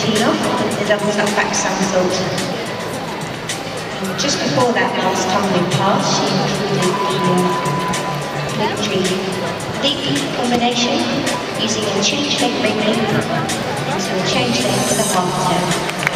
routine off with the double tap back somersault. And just before that last tumbling pass, she included the military leap combination using a change leg ring leap into a change leg with a half turn.